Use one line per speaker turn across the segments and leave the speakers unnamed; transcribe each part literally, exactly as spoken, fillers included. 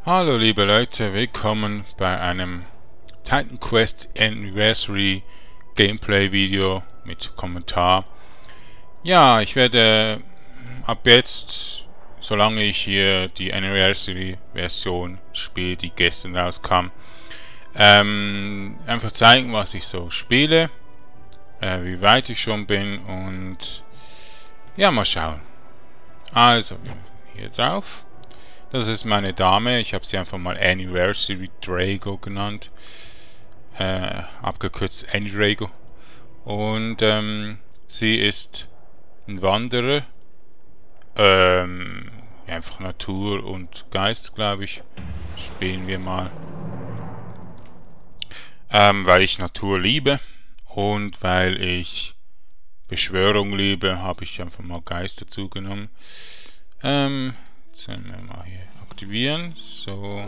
Hallo liebe Leute, willkommen bei einem Titan Quest Anniversary Gameplay Video mit Kommentar. Ja, ich werde ab jetzt, solange ich hier die Anniversary Version spiele, die gestern rauskam, ähm, einfach zeigen, was ich so spiele, äh, wie weit ich schon bin und ja, mal schauen. Also, hier drauf. Das ist meine Dame, ich habe sie einfach mal Anniversary Drago genannt, äh, abgekürzt Annie-Drago. Und ähm, sie ist ein Wanderer, ähm, einfach Natur und Geist, glaube ich, spielen wir mal. Ähm, weil ich Natur liebe und weil ich Beschwörung liebe, habe ich einfach mal Geist dazu genommen. Ähm, jetzt werden wir mal hier aktivieren. So.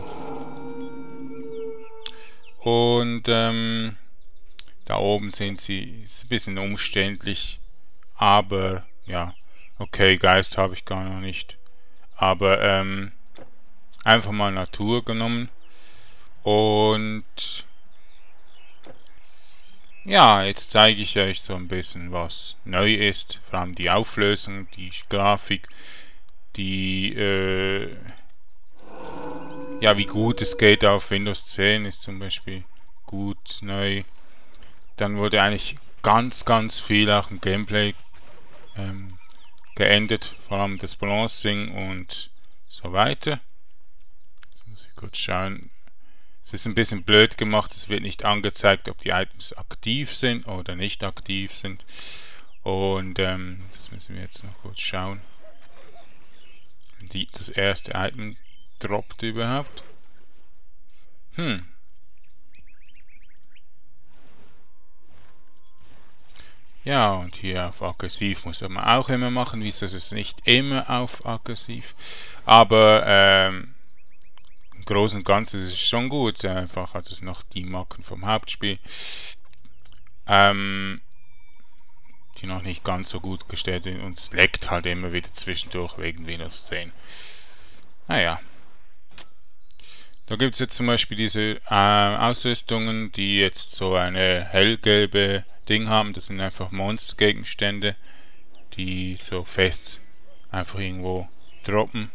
Und ähm, da oben sind sie, ist ein bisschen umständlich, aber ja, okay, Geist habe ich gar noch nicht. Aber ähm, einfach mal Natur genommen. Und ja, jetzt zeige ich euch so ein bisschen, was neu ist. Vor allem die Auflösung, die Grafik, die äh, ja, wie gut es geht auf Windows zehn ist zum Beispiel gut neu. Dann wurde eigentlich ganz, ganz viel auch im Gameplay ähm, geändert, vor allem das Balancing und so weiter. Jetzt muss ich kurz schauen. Es ist ein bisschen blöd gemacht, es wird nicht angezeigt, ob die Items aktiv sind oder nicht aktiv sind. Und ähm, das müssen wir jetzt noch kurz schauen. Die, das erste Item droppt überhaupt. Hm. Ja, und hier auf aggressiv muss man auch immer machen. Wieso ist es nicht immer auf aggressiv? Aber ähm, im Großen und Ganzen ist es schon gut. Einfach hat es noch die Marken vom Hauptspiel, ähm, die noch nicht ganz so gut gestellt sind. Und es leckt halt immer wieder zwischendurch wegen Windows zehn. Naja. Da gibt es jetzt zum Beispiel diese äh, Ausrüstungen, die jetzt so eine hellgelbe Ding haben. Das sind einfach Monstergegenstände, die so fest einfach irgendwo droppen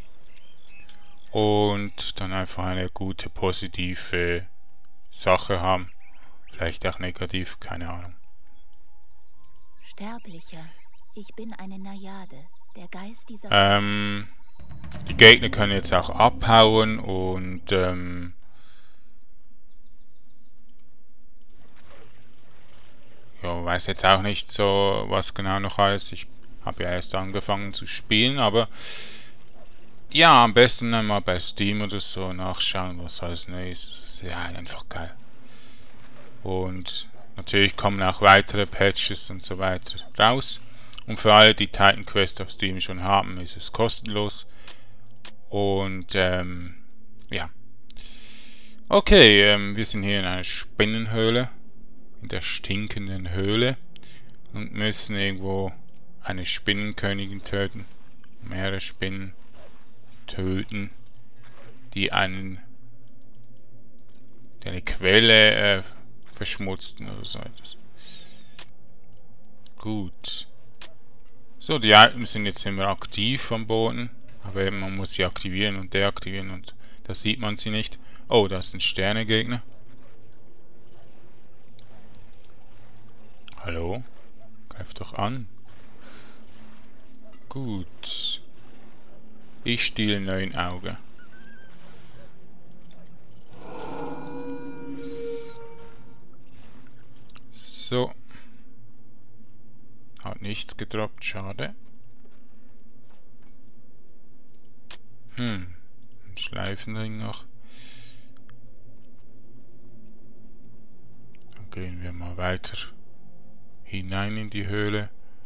und dann einfach eine gute positive Sache haben. Vielleicht auch negativ, keine Ahnung.
Sterblicher, ich bin eine Najade, der Geist dieser...
Ähm, die Gegner können jetzt auch abhauen und ähm, ja, weiß jetzt auch nicht so, was genau noch alles. Ich habe ja erst angefangen zu spielen, aber ja, am besten einmal bei Steam oder so nachschauen, was alles neu ist. Das ist ja einfach geil. Und natürlich kommen auch weitere Patches und so weiter raus. Und für alle, die Titan Quest auf Steam schon haben, ist es kostenlos. Und ähm, ja. Okay, ähm, wir sind hier in einer Spinnenhöhle. In der stinkenden Höhle. Und müssen irgendwo eine Spinnenkönigin töten. Mehrere Spinnen töten, die einen die eine Quelle äh, verschmutzten oder so etwas. Gut. So, die Items sind jetzt immer aktiv am Boden, aber eben man muss sie aktivieren und deaktivieren und da sieht man sie nicht. Oh, da ist ein Sternegegner. Hallo? Greif doch an. Gut. Ich stehle neun Auge. So. Hat nichts gedroppt, schade. Hm. Ein Schleifenring noch. Dann gehen wir mal weiter hinein in die Höhle.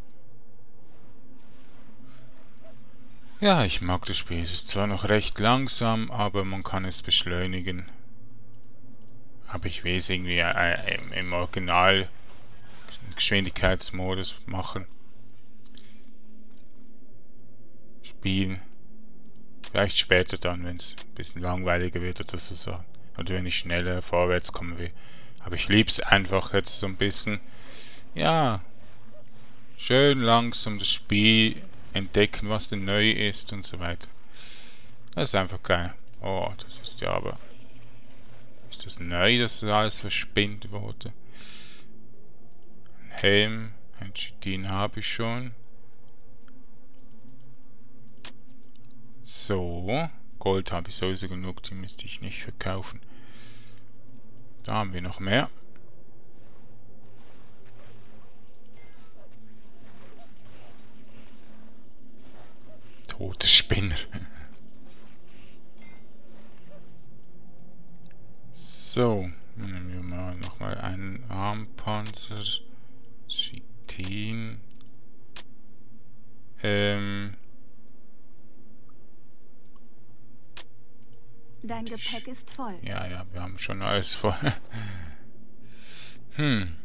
Ja, ich mag das Spiel. Es ist zwar noch recht langsam, aber man kann es beschleunigen. Aber ich will es irgendwie äh, im Original Geschwindigkeitsmodus machen. Spielen. Vielleicht später dann, wenn es ein bisschen langweiliger wird oder so. Oder wenn ich schneller vorwärts kommen will. Aber ich liebe es einfach jetzt so ein bisschen, ja, schön langsam das Spiel entdecken, was denn neu ist und so weiter. Das ist einfach geil. Oh, das ist ja aber... Ist das neu, dass das alles verspinnt wurde? Ein Helm, ein Chitin habe ich schon. So, Gold habe ich sowieso genug, die müsste ich nicht verkaufen. Da haben wir noch mehr. Tote Spinner. So, nehmen wir mal nochmal einen Armpanzer. Chitin. Ähm.
Dein Gepäck ist voll.
Ja, ja, wir haben schon alles voll. Hm.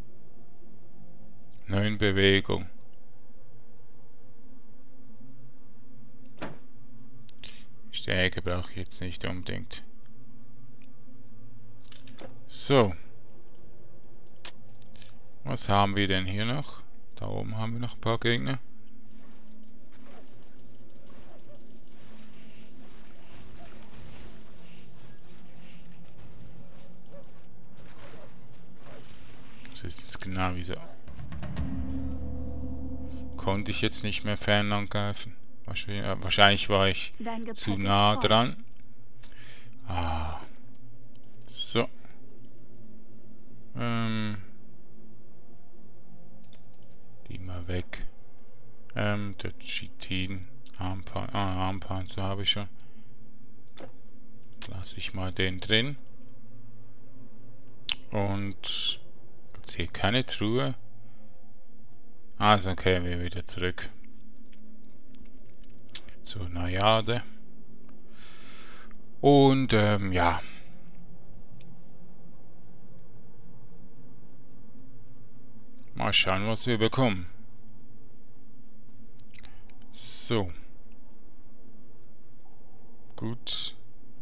Neun Bewegung. Stärke brauche ich jetzt nicht unbedingt. So. Was haben wir denn hier noch? Da oben haben wir noch ein paar Gegner. Das ist jetzt genau wie so. Konnte ich jetzt nicht mehr fern angreifen. Wahrscheinlich, äh, wahrscheinlich war ich zu nah dran. Ah. So. Ähm. Die mal weg. Ähm, der Chitin. Armpanzer, ah, Armpanzer habe ich schon. Lasse ich mal den drin. Und gibt es hier keine Truhe? Also okay, wir wieder zurück zur Najade. Und ähm, ja. Mal schauen, was wir bekommen. So. Gut.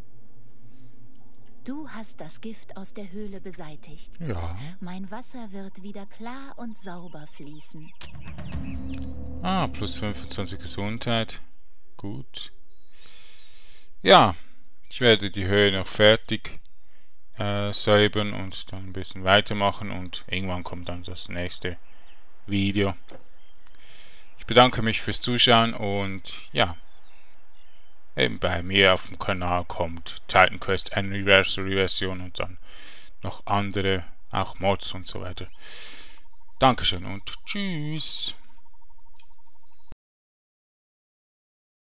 Du hast das Gift aus der Höhle beseitigt.
Ja.
Mein Wasser wird wieder klar und sauber fließen.
Ah, plus fünfundzwanzig Gesundheit. Gut. Ja, ich werde die Höhe noch fertig äh, säubern und dann ein bisschen weitermachen und irgendwann kommt dann das nächste Video. Ich bedanke mich fürs Zuschauen und ja, eben bei mir auf dem Kanal kommt Titan Quest Anniversary Version und dann noch andere, auch Mods und so weiter. Dankeschön und tschüss.